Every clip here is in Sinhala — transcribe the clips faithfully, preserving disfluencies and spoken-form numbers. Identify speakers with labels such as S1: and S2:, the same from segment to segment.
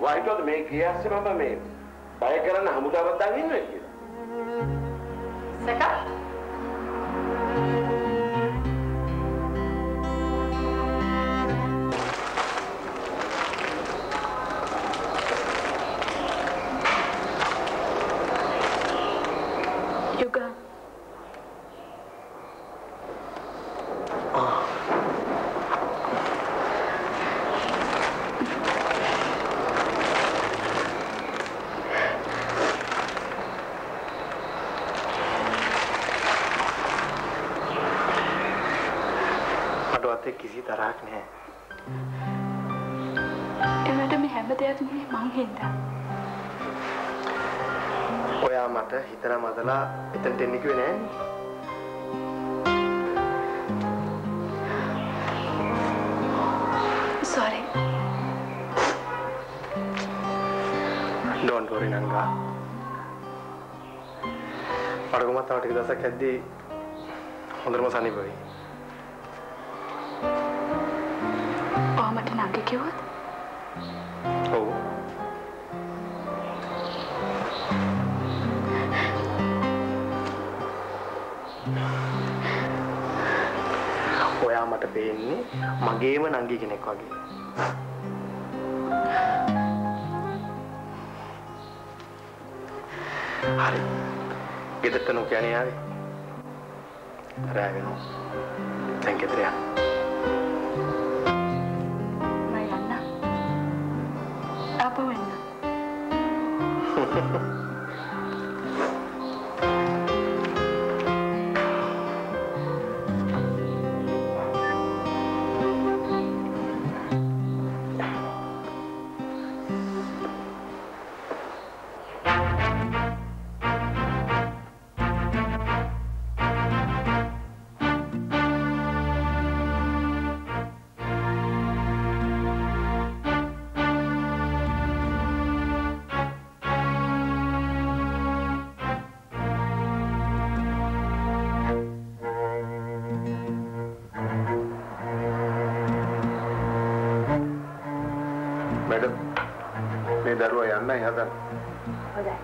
S1: වයිටෝද මේ කියස්සේ මම මේ බය කරන්න හමුදාවක් දාගෙන ඉන්නේ කියලා.
S2: සක
S3: යුගා
S4: किसी तरह ने
S3: එවට මේ හැම දෙයක්ම මං හින්දා
S4: ඔයා මට හිතලා මතලා එතනට එන්න කිව්වේ නෑනේ.
S3: sorry
S4: don't worry නංගා. මට කොහොමද තව ටික දවසක් ඇද්දී හොඳටම සනීප වෙයි.
S3: මට නංගි කිව්වද?
S4: ඔව්. ඔයා මට පේන්නේ මගේම නංගි කෙනෙක් වගේ. හරි. ගෙදරට නොකියන්නේ ආවේ. රෑ වෙනවා. දැන් ගෙදර යන්න. apa wena
S1: मैडम मैं दरुआ याना यहाँ था
S2: हो जाए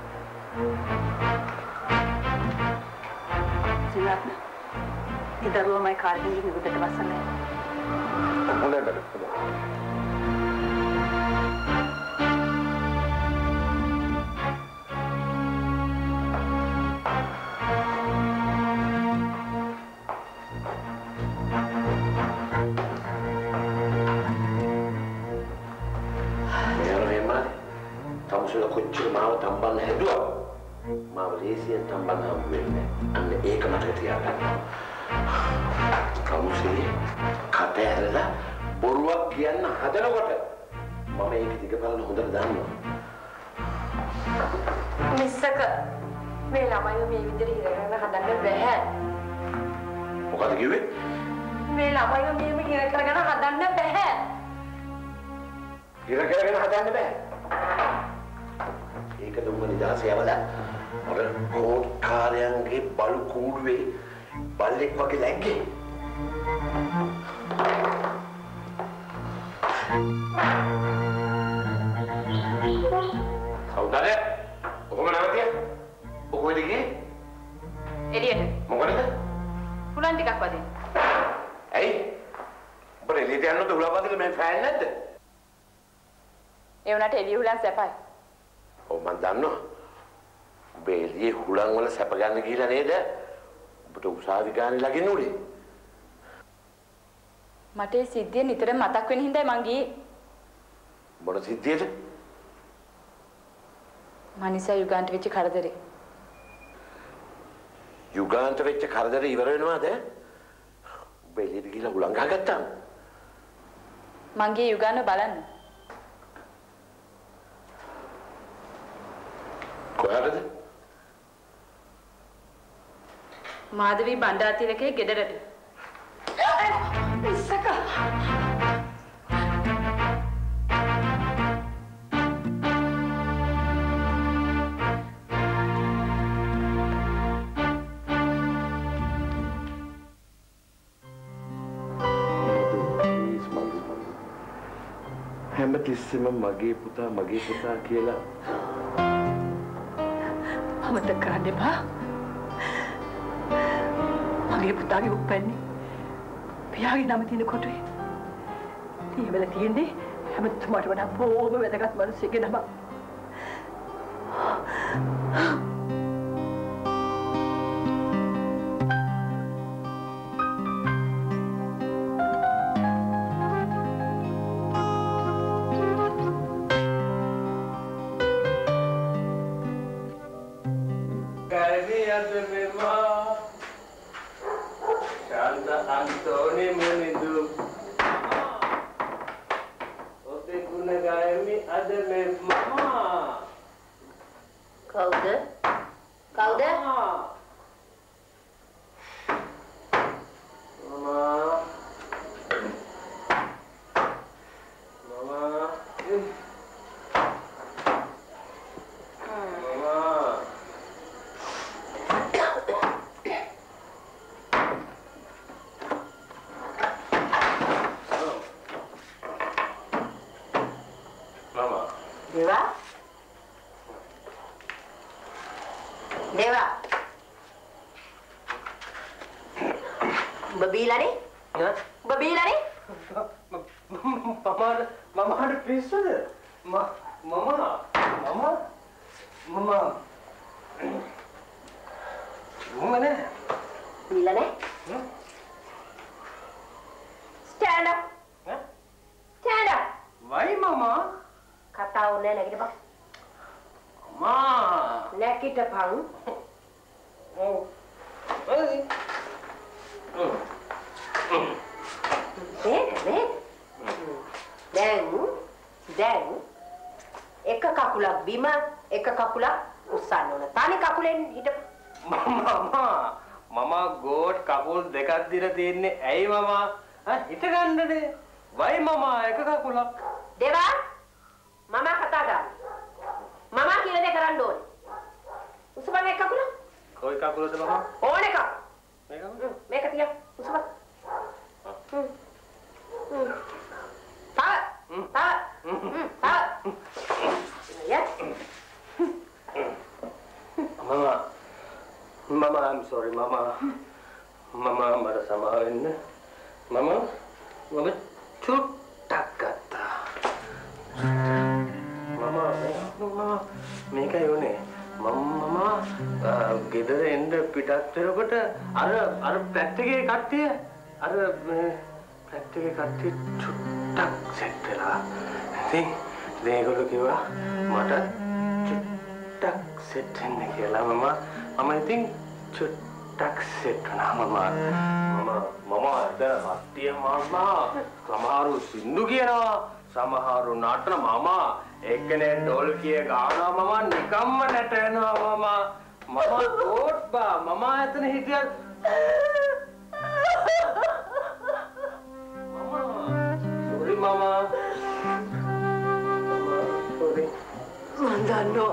S2: सिंगार ये दरुआ मैं कार के लिए गुड्डे बसन है
S1: उन्हें madam
S5: sudah kucing mau tambah hedua mau lesi tambah hamil ane eka mata tiada kamu sih kata ada boruak kian ada nak kata mama ini tiga kali nak hundar dan
S2: misaka mela mayu mi vidri hira na hadan na behat
S5: bukan giwe
S2: mela mayu mi mi hira na hadan na behat
S5: hira na hadan na behat ඒක දුන්න නිදාස යවලා අර කෝට් කාර්යයන්ගේ බලු කූඩුවේ බල්ලෙක් වගේ läග්ගේ. සෞදාලේ ඔබම නැවතිය. ඔක කොහෙද ගියේ?
S2: එළියට.
S5: මොකටද?
S2: හුලන් ටිකක් වදින්න.
S5: ඇයි? ඔබ එළියට යන්නද හුලන් වදින්න මම ෆෑන් නැද්ද?
S2: ඒ උනාට එළිය හුලන් සැපයි.
S5: ඔව් මන් දන්නවා. ඔබ එළියේ හුලන් වල සැප ගන්න ගිහලා නේද? ඔබට උසාවි ගානේ ලගින්න උනේ.
S2: මට ඒ සිද්ධිය නිතර මතක් වෙන හින්දායි මං ගියේ.
S5: මොන සිද්ධියද?
S2: මනිසා යුගාන්ට වෙච්ච කරදරේ.
S5: යුගාන්ට වෙච්ච කරදරේ ඉවර වෙනවද? ඔබ එළියට ගිහලා හුලන් ගහගත්තා.
S2: මං ගියේ යුගාන්ව බලන්න.
S5: කොහටද?
S2: මාධවී බණ්ඩාතිලකේ ගෙදරට. ඉස්සක
S5: හැමතිස්සෙම මගේ පුතා මගේ පුතා කියලා
S2: අමතක කරන්න එපා. මගේ පුතාගේ උප්පැන්නේ පියාගේ නම තියෙන කොටුවේ. ඊවල තියෙන්නේ හැමතුමාට වඩා බොහොම වැදගත් මිනිස්සෙක්ගේ නම.
S6: Babila ni?
S4: Ya?
S6: Babila ni?
S4: Mama, mama ada pisau deh. Ma, mama, mama, mama. Mana?
S6: Bila ni?
S4: Hmm?
S6: Stand up.
S4: Huh?
S6: Stand up.
S4: Why, mama?
S6: Kata una lagi depan.
S4: Mama.
S6: Lagi depan.
S4: Oh. Hey. Oh.
S6: Bed, bed. Dan, dan. Eka kakulak bima, eka kakulak usanona. Tani kakulen hidup.
S4: Mama, mama god kakul dekat dira tinne. Ay mama, ah ita ganda deh. Why mama eka kakulak?
S6: Dewa, mama kata dah. Mama kira deh keran doi. Usubang eka kakulak?
S4: Koi kakul tu mama?
S6: Oh neka.
S4: Mereka?
S6: Hmm, mereka tiga. Usubang. Hmm. Hmm. Tak, tak, hmm, tak. Ya.
S4: Mama, mama, I'm sorry, mama. Mama marah sama ini. Mama, mama cutak kata. Mama, mama, mereka ini. Mama, ගෙදර එන්න පිටත් වෙනකොට අර අර පැට් එකේ කට්ටිය අර පැට් එකේ කට්ටිය චුට්ටක් සෙට් වෙලා. ඉතින් මේගොල්ලෝ කිව්වා මට චුට්ටක් සෙට් වෙන්න කියලා මම මම ඉතින් චුට්ටක් සෙට් වුණා මම මම මම දැන් කට්ටිය මම සමහරු සින්දු කියනවා සමහරු නටන මම එක්කනේ ඩෝල් කිය ගානවා මම නිකම්ම නැටෙනවා මම මම ගෝඩ් බා මම එතන හිටියා මම සෝරි මම sorry
S2: Mandano.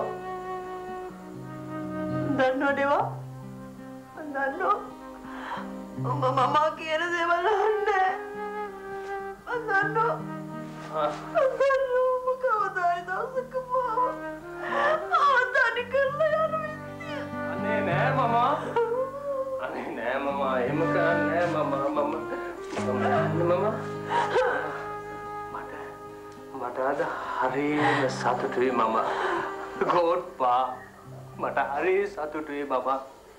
S2: Mandano dewa. Mandano. Mama mama kira dewa lande. Mandano. Mandano muka udah itu sekemal. Ah tadi kerja yang mesti.
S4: Aneh nih mama. Aneh nih mama. Emang kan nih mama mama. Mama mama. මට අද හරිම සතුටුයි මම. ගෝඩ්පා මට හරි සතුටුයි මම.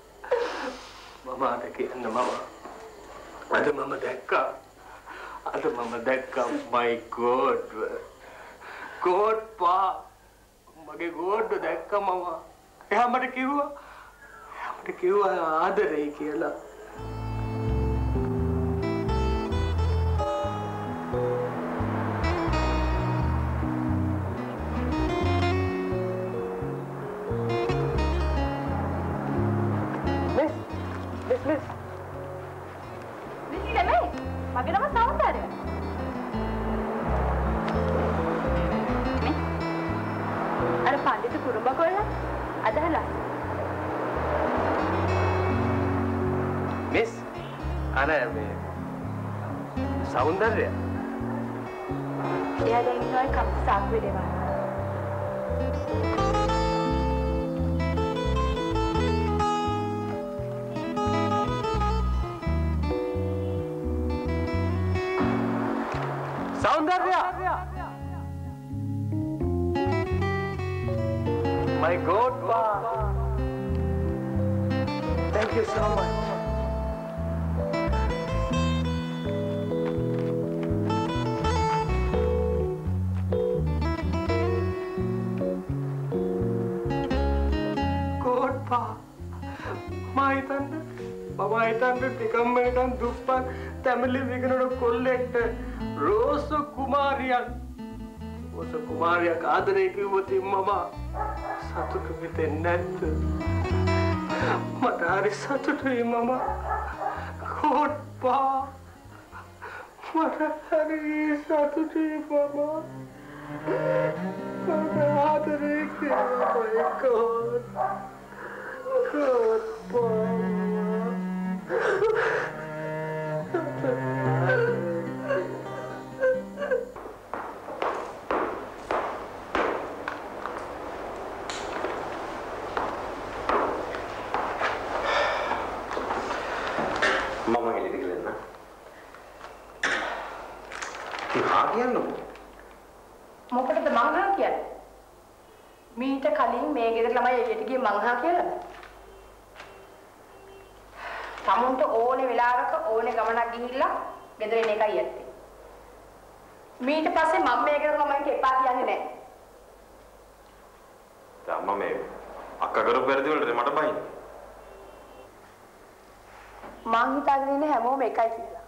S4: මමට කියන්න මම. අද මම දැක්කා. අද මම දැක්කා my god. ගෝඩ්පා මගේ ගෝඩ්ව දැක්කා මම. එයා මට කිව්වා. එයා මට කිව්වා ආදරෙයි කියලා.
S3: මගේ නම සෞන්දර්ය. අර පඬිතු කුරුඹ කොල්ලා අදහලා.
S4: මිස් අර මේ සෞන්දර්ය.
S3: එයා දැන් ඉන්නවා කම්ප සාක්කුවේ දෙවන්න.
S4: Soundarya! My God, Pa! Thank you so much. God, Pa! Ma hitande, Mama hitande tikam mekan duppan tamili viganodu kollekta Rosa Kumariya. Rosa Kumariya ආදරේ කිව්වොත් මම සතුටු වෙන්නේ නැද්ද? මට හරි සතුටුයි මම. කොට්පා. මට හරි සතුටුයි මම. මට ආදරේ කිව්වොත් කොට්. කොට්පා.
S5: මම ගෙලිට ගලන්න. හා කියන්නකෝ.
S2: මොකටද මං හා කියන්නේ? මීට කලින් මේ ගෙදර ළමයි එළියට ගියේ මං හා කියලාද? තමුන්ට ඕනේ වෙලාවක ඕනේ ගමනක් ගිහිල්ලා ගෙදර එන එකයි ඇත්තේ. මීට පස්සේ මම මේ ගෙදර ළමයින්ට එපා කියන්නේ නැහැ.
S7: දැන් මම මේ අක්කා කරපු වැරදි වලට මට බයින්නේ.
S2: මං හිතාගෙන ඉන්නේ හැමෝම එකයි කියලා.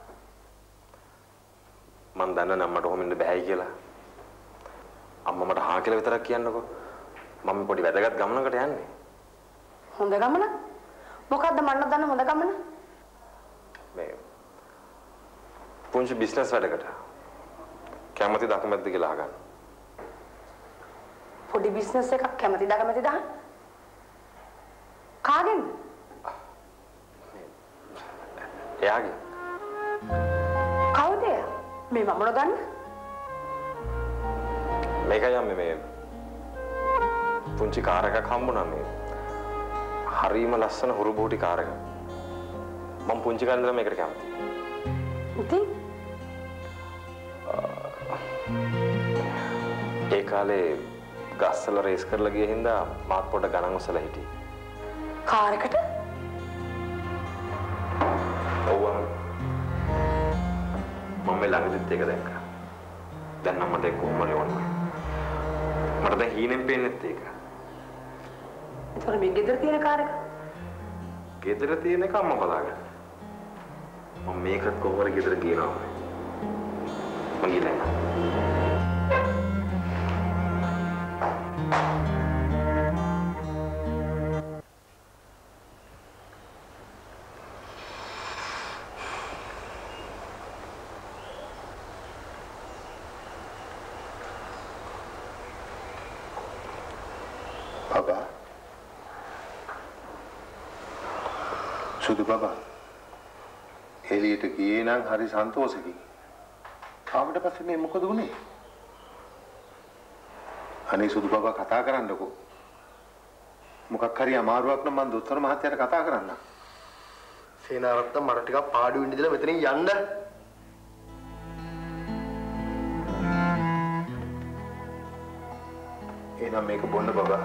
S7: මං දන්න නම් මට කොහොමින්ද බෑයි කියලා. අම්මා මට හා කියලා විතරක් කියන්නකෝ. මම පොඩි වැදගත් ගමනකට යන්නේ.
S2: හොඳ ගමන? මොකද්ද මන්න දන්න හොඳ ගමන?
S7: මේ පුංචි බිස්නස් වැඩකට. කැමතිද අකමැතිද කියලා අහගන්න.
S2: පොඩි බිස්නස් එකක් කැමතිද අකමැතිද අහන්න? කාගෙන්ද?
S7: එයාගේ.
S2: කවුද එයා? මේ මම නොදන්න?
S7: මේකයි අම්මේ මේ පුංචි කාර් එකක් හම්බුණා මේ. හරිම ලස්සන හුරු බෝටි කාර් එකක්. මම පුංචි කාලේ ඉඳලා මේකට කැමතියි.
S2: ඉතින්
S7: ඒ කාලේ ගස්වල රේස් කරලා ගිය හින්දා මාත් පොඩ ගණන් උසලා හිටියේ.
S2: කාර් එකට?
S7: ඔව් මම ළඟදිත් ඒක දැක්කා. දැන් නම් මට ඒක කොහොමද ඕනේ. මට දැන් හීනෙන් පේන්නෙත් ඒක.
S2: ඒතර මේ ගෙදර තියෙන කාර් එක?
S7: ගෙදර තියෙන එක අම්මා බලාගන්න. මම මේකත් කොහොමද ගෙදර ගේනවා. මම ගිහලා
S5: Baba. සුදු බබා. එළියට ගියේ නම් හරි සන්තෝෂකින්. ආවට පස්සේ මේ මොකද වුනේ? අනේ සුදු බබා කතා කරන්නකෝ. මොකක් හරි අමාරුවක් නම් මම දොස්තර මහත්තයාට කතා කරන්න.
S4: සේනාරත්න මට ටිකක් පාඩු වෙන්න ඉඳලා මෙතනින් යන්න.
S5: එහෙනම් මේක බොන්න බබා.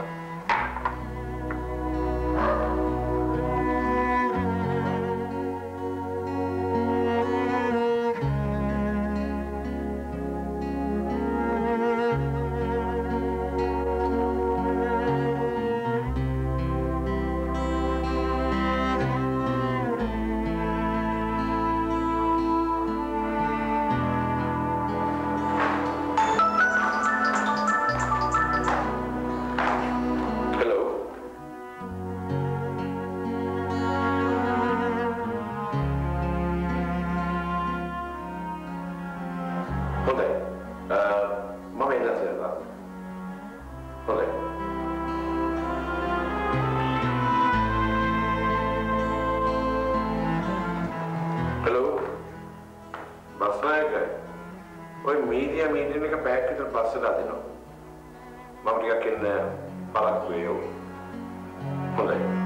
S5: ඔය මීඩියා මීඩියම් එක පැයක් විතර පස්සට අදිනවා. මම ටිකක් එන්න බලක් වේයෝ. හොඳයි.